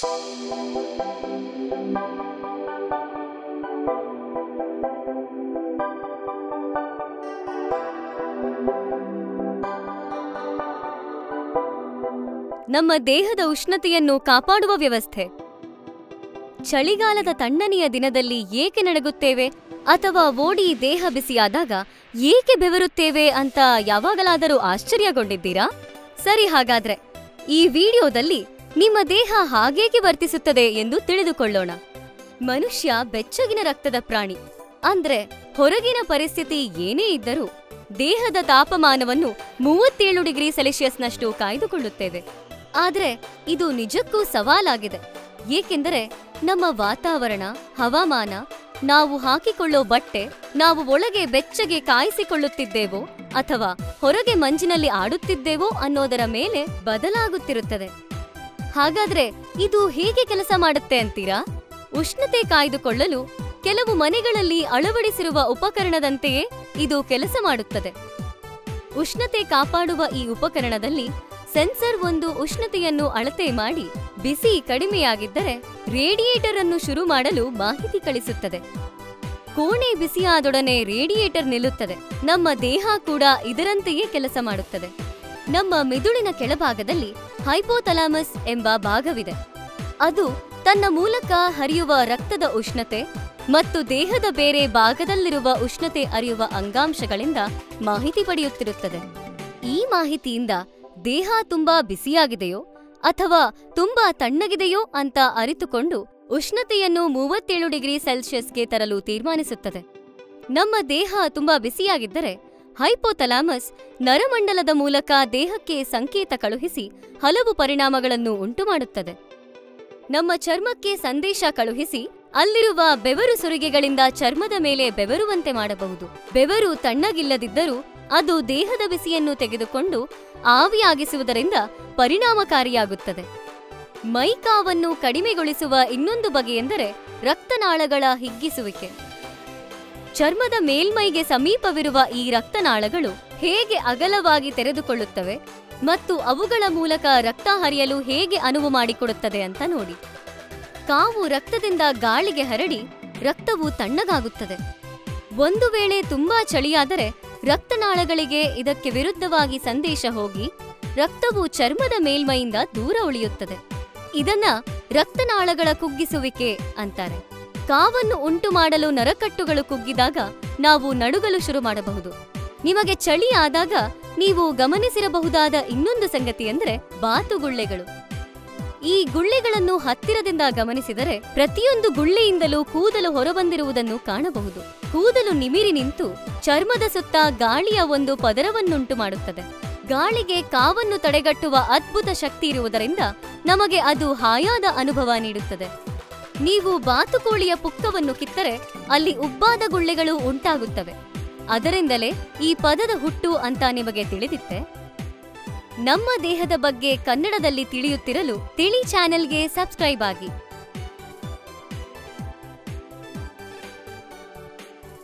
ನಮ್ಮ ದೇಹದ ಉಷ್ಣತೆಯನ್ನು ಕಾಪಾಡುವ ವ್ಯವಸ್ಥೆ. ಚಳಿಗಾಲದ ತಣ್ಣನೆಯ ದಿನದಲ್ಲಿ ಏಕೆ ನಡುಗುತ್ತೇವೆ ಅಥವಾ ಓಡಿ ದೇಹ ಬಿಸಿಯಾದಾಗ ಏಕೆ ಬೆವರುತ್ತೇವೆ ಅಂತ ಯಾವಾಗಲಾದರೂ ಆಶ್ಚರ್ಯಗೊಂಡಿದ್ದೀರಾ? ಸರಿ, ಹಾಗಾದ್ರೆ ಈ ವಿಡಿಯೋದಲ್ಲಿ ನಿಮ್ಮ ದೇಹ ಹಾಗೇಕೆ ವರ್ತಿಸುತ್ತದೆ ಎಂದು ತಿಳಿದುಕೊಳ್ಳೋಣ. ಮನುಷ್ಯ ಬೆಚ್ಚಗಿನ ರಕ್ತದ ಪ್ರಾಣಿ. ಅಂದ್ರೆ ಹೊರಗಿನ ಪರಿಸ್ಥಿತಿ ಏನೇ ಇದ್ದರೂ ದೇಹದ ತಾಪಮಾನವನ್ನು 37 ಡಿಗ್ರಿ ಸೆಲ್ಸಿಯಸ್ನಷ್ಟು ಕಾಯ್ದುಕೊಳ್ಳುತ್ತೇವೆ. ಆದ್ರೆ ಇದು ನಿಜಕ್ಕೂ ಸವಾಲಾಗಿದೆ. ಏಕೆಂದರೆ ನಮ್ಮ ವಾತಾವರಣ, ಹವಾಮಾನ, ನಾವು ಹಾಕಿಕೊಳ್ಳೋ ಬಟ್ಟೆ, ನಾವು ಒಳಗೆ ಬೆಚ್ಚಗೆ ಕಾಯಿಸಿಕೊಳ್ಳುತ್ತಿದ್ದೇವೋ ಅಥವಾ ಹೊರಗೆ ಮಂಜಿನಲ್ಲಿ ಆಡುತ್ತಿದ್ದೇವೋ ಅನ್ನೋದರ ಮೇಲೆ ಬದಲಾಗುತ್ತಿರುತ್ತದೆ. ಹಾಗಾದ್ರೆ ಇದು ಹೇಗೆ ಕೆಲಸ ಮಾಡುತ್ತೆ ಅಂತೀರಾ? ಉಷ್ಣತೆ ಕಾಯ್ದುಕೊಳ್ಳಲು ಕೆಲವು ಮನೆಗಳಲ್ಲಿ ಅಳವಡಿಸಿರುವ ಉಪಕರಣದಂತೆಯೇ ಇದು ಕೆಲಸ ಮಾಡುತ್ತದೆ. ಉಷ್ಣತೆ ಕಾಪಾಡುವ ಈ ಉಪಕರಣದಲ್ಲಿ ಸೆನ್ಸರ್ ಒಂದು ಉಷ್ಣತೆಯನ್ನು ಅಳತೆ ಮಾಡಿ ಬಿಸಿ ಕಡಿಮೆಯಾಗಿದ್ದರೆ ರೇಡಿಯೇಟರ್ ಅನ್ನು ಶುರು ಮಾಡಲು ಮಾಹಿತಿ ಕಳಿಸುತ್ತದೆ. ಕೋಣೆ ಬಿಸಿಯಾದೊಡನೆ ರೇಡಿಯೇಟರ್ ನಿಲ್ಲುತ್ತದೆ. ನಮ್ಮ ದೇಹ ಕೂಡ ಇದರಂತೆಯೇ ಕೆಲಸ ಮಾಡುತ್ತದೆ. ನಮ್ಮ ಮಿದುಳಿನ ಕೆಳಭಾಗದಲ್ಲಿ ಹೈಪೋಥಾಲಮಸ್ ಎಂಬ ಭಾಗವಿದೆ. ಅದು ತನ್ನ ಮೂಲಕ ಹರಿಯುವ ರಕ್ತದ ಉಷ್ಣತೆ ಮತ್ತು ದೇಹದ ಬೇರೆ ಭಾಗದಲ್ಲಿರುವ ಉಷ್ಣತೆ ಅರಿಯುವ ಅಂಗಾಂಶಗಳಿಂದ ಮಾಹಿತಿ ಪಡೆಯುತ್ತಿರುತ್ತದೆ. ಈ ಮಾಹಿತಿಯಿಂದ ದೇಹ ತುಂಬಾ ಬಿಸಿಯಾಗಿದೆಯೋ ಅಥವಾ ತುಂಬಾ ತಣ್ಣಗಿದೆಯೋ ಅಂತ ಅರಿತುಕೊಂಡು ಉಷ್ಣತೆಯನ್ನು 37 ಡಿಗ್ರಿ ಸೆಲ್ಸಿಯಸ್ಗೆ ತರಲು ತೀರ್ಮಾನಿಸುತ್ತದೆ. ನಮ್ಮ ದೇಹ ತುಂಬಾ ಬಿಸಿಯಾಗಿದ್ದರೆ ಹೈಪೋಥಾಲಮಸ್ ನರಮಂಡಲದ ಮೂಲಕ ದೇಹಕ್ಕೆ ಸಂಕೇತ ಕಳುಹಿಸಿ ಹಲವು ಪರಿಣಾಮಗಳನ್ನು ಉಂಟುಮಾಡುತ್ತದೆ. ನಮ್ಮ ಚರ್ಮಕ್ಕೆ ಸಂದೇಶ ಕಳುಹಿಸಿ ಅಲ್ಲಿರುವ ಬೆವರು ಸುರಿಗೆಗಳಿಂದ ಚರ್ಮದ ಮೇಲೆ ಬೆವರುವಂತೆ ಮಾಡಬಹುದು. ಬೆವರು ತಣ್ಣಗಿಲ್ಲದಿದ್ದರೂ ಅದು ದೇಹದ ಬಿಸಿಯನ್ನು ತೆಗೆದುಕೊಂಡು ಆವಿಯಾಗಿಸುವುದರಿಂದ ಪರಿಣಾಮಕಾರಿಯಾಗುತ್ತದೆ. ಮೈಕಾವನ್ನು ಕಡಿಮೆಗೊಳಿಸುವ ಇನ್ನೊಂದು ಬಗೆಯೆಂದರೆ ರಕ್ತನಾಳಗಳ ಹಿಗ್ಗಿಸುವಿಕೆ. ಚರ್ಮದ ಮೇಲ್ಮೈಗೆ ಸಮೀಪವಿರುವ ಈ ರಕ್ತನಾಳಗಳು ಹೇಗೆ ಅಗಲವಾಗಿ ತೆರೆದುಕೊಳ್ಳುತ್ತವೆ ಮತ್ತು ಅವುಗಳ ಮೂಲಕ ರಕ್ತ ಹರಿಯಲು ಹೇಗೆ ಅನುವು ಮಾಡಿಕೊಡುತ್ತದೆ ಅಂತ ನೋಡಿ. ಕಾವು ರಕ್ತದಿಂದ ಗಾಳಿಗೆ ಹರಡಿ ರಕ್ತವು ತಣ್ಣಗಾಗುತ್ತದೆ. ಒಂದು ವೇಳೆ ತುಂಬಾ ಚಳಿಯಾದರೆ ರಕ್ತನಾಳಗಳಿಗೆ ಇದಕ್ಕೆ ವಿರುದ್ಧವಾಗಿ ಸಂದೇಶ ಹೋಗಿ ರಕ್ತವು ಚರ್ಮದ ಮೇಲ್ಮೈಯಿಂದ ದೂರ ಉಳಿಯುತ್ತದೆ. ಇದನ್ನ ರಕ್ತನಾಳಗಳ ಕುಗ್ಗಿಸುವಿಕೆ ಅಂತಾರೆ. ಕಾವನ್ನು ಉಂಟು ಮಾಡಲು ನರಕಟ್ಟುಗಳು ಕುಗ್ಗಿದಾಗ ನಾವು ನಡುಗಲು ಶುರು ಮಾಡಬಹುದು. ನಿಮಗೆ ಚಳಿ ಆದಾಗ ನೀವು ಗಮನಿಸಿರಬಹುದಾದ ಇನ್ನೊಂದು ಸಂಗತಿ ಎಂದರೆ ಬಾತುಗುಳ್ಳೆಗಳು. ಈ ಗುಳ್ಳೆಗಳನ್ನು ಹತ್ತಿರದಿಂದ ಗಮನಿಸಿದರೆ ಪ್ರತಿಯೊಂದು ಗುಳ್ಳೆಯಿಂದಲೂ ಕೂದಲು ಹೊರಬಂದಿರುವುದನ್ನು ಕಾಣಬಹುದು. ಕೂದಲು ನಿಮಿರಿ ನಿಂತು ಚರ್ಮದ ಸುತ್ತ ಗಾಳಿಯ ಒಂದು ಪದರವನ್ನುಂಟು ಮಾಡುತ್ತದೆ. ಗಾಳಿಗೆ ಕಾವನ್ನು ತಡೆಗಟ್ಟುವ ಅದ್ಭುತ ಶಕ್ತಿ ಇರುವುದರಿಂದ ನಮಗೆ ಅದು ಹಾಯಾದ ಅನುಭವ ನೀಡುತ್ತದೆ. ನೀವು ಬಾತುಕೋಳಿಯ ಪುಕ್ಕವನ್ನು ಕಿತ್ತರೆ ಅಲ್ಲಿ ಉಬ್ಬಾದ ಗುಳ್ಳೆಗಳು ಉಂಟಾಗುತ್ತವೆ. ಅದರಿಂದಲೇ ಈ ಪದದ ಹುಟ್ಟು ಅಂತ ನಿಮಗೆ ತಿಳಿದಿತ್ತೆ? ನಮ್ಮ ದೇಹದ ಬಗ್ಗೆ ಕನ್ನಡದಲ್ಲಿ ತಿಳಿಯುತ್ತಿರಲು ತಿಳಿ ಚಾನೆಲ್ಗೆ ಸಬ್ಸ್ಕ್ರೈಬ್ ಆಗಿ.